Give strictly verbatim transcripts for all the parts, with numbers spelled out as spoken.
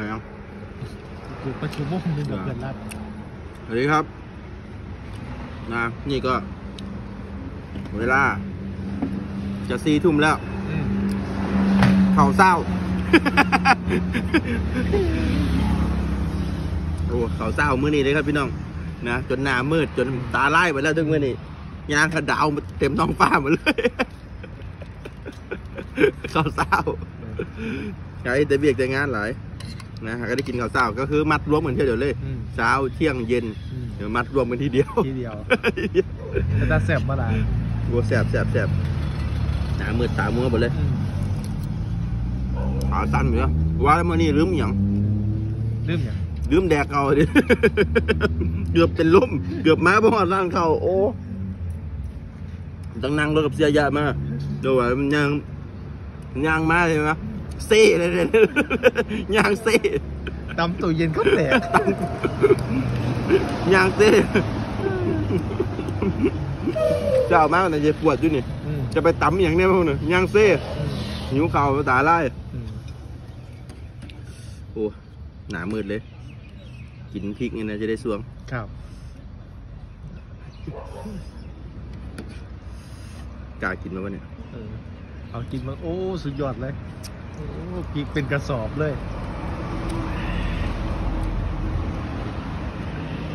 ยังคือประชุมมุ่งเป็นแบบเกินรัดสวัสดีครับนะนี่ก็เวลาจะสี่ทุ่มแล้วเข่าเศร้าโอ้เข่าเศร้ามื้อนี้เลยครับพี่น้องนะจนหน้ามืดจนตาไล่ไปแล้วถึงมื้อนี้ยางกระดาวเต็มท้องฟ้าหมดเลยเข่าเศร้าไอ้แต่เบียกแต่งานหลายนะก็ได้กินข้าวเช้าก็คือมัดรวมกันเที่ยวเดียวเลยเช้าเที่ยงเย็นเดี๋ยวมัดรวมกันทีเดียวทีเดียวแต่ตาแสบมาหลายวัวแสบแสบแสบหนามืดตามัวหมดเลยขาสั้นเหรอว่าแล้วมื่อนี้ลืมอย่างลืมอย่างลืมแดกเขาดิเกือบเป็นล้มเกือบมาเพราะว่าร่างเขาโอ้ต้องนั่งรถกับเสียยามาดูว่ามันยังยังมาใช่ไหมเซ่เลยยางเซ่ตำตู้เย็นเขาแตกยางเซ่จะเอามากแต่จะปวดด้วยนี่จะไปตำอย่างนี้พวกนี้ยางเซ่หิวข่าวตาไล่โอ้หนามืดเลยกินพริกนี่นะจะได้สวงครับกล้ากินไหมวะเนี่ยเอากินมาโอ้สุดยอดเลยโอ้พริกเป็นกระสอบเลย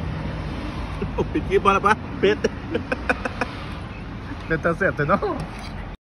โอ้ปิดคลิปพอแล้วปะเป็ดเป็นตาเสร็จแต่เนาะ